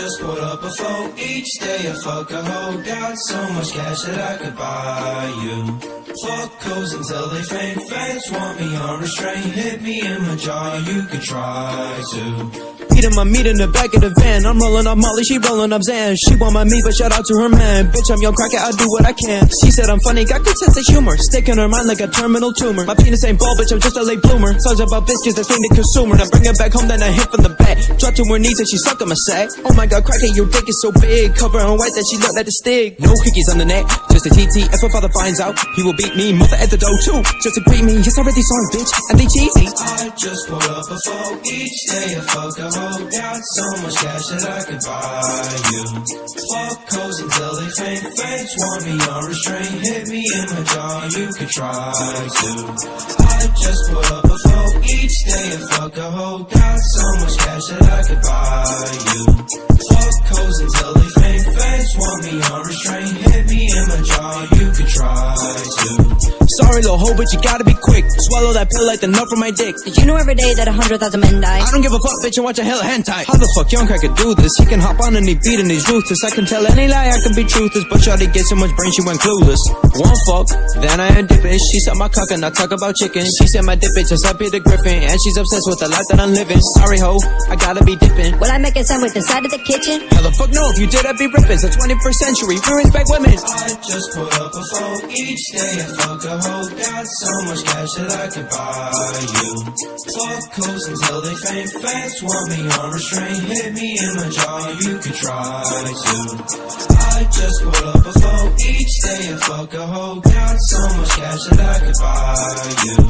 just put up a phone each day. I fuck a hoe, got so much cash that I could buy you. Fuck hoes until they faint. Fans want me unrestrained. Hit me in my jaw, you could try to. Eating my meat in the back of the van. I'm rolling up Molly, she rolling up Zan. She want my meat, but shout out to her man. Bitch, I'm young cracker, I do what I can. She said I'm funny, got good sense of humor. Stick in her mind like a terminal tumor. My penis ain't bald, bitch, I'm just a late bloomer. Songs about biscuits, the thing to consumer. Now bring her back home, then I hit from the back. Drop to her knees and she suck on my sack. Oh my god, cracker, your dick is so big. Cover her in white that she look like a stick. No hickeys on the net, just a TT. If her father finds out, he will beat me. Mother at the door too, just to greet me. Yes, I read these songs, bitch, and they cheesy. I just put up a phone each day. I fuck a hoe, got so much cash that I could buy you. Fuck hoes until they faint. Fans want me unrestrained. Hit me in my jaw, you could try to. I just put up a phone each day. I fuck a hoe, got so much cash that I could buy you. Fuck hoes until they faint. Fans want me unrestrained. Hit me in my jaw, you could try to. Sorry, little hoe, but you gotta be quick. Swallow that pill like the nut from my dick. Did you know every day that 100,000 men die? I don't give a fuck, bitch, and watch a hell of hentai. How the fuck young cracker do this? He can hop on and he beat and he's ruthless. I can tell any lie, I can be truthless. But shawty get so much brain, she went clueless. One fuck, then I had dipping. She sucked my cock and I talk about chicken. She said my dip bitch is up Peter Griffin. And she's obsessed with the life that I'm living. Sorry, ho, I gotta be dipping. Will I make a sandwich inside of the kitchen? Hell the fuck no, if you did, I'd be ripping. It's the 21st century, we respect women. I just put up a phone each day. I fuck a hoe, got so much cash that I could buy you. Fuck hoes until they faint. Fans want me unrestrained. Hit me in my jaw, you could try to. I just put up a phone each day. I fuck a hoe, got so much cash that I could buy you.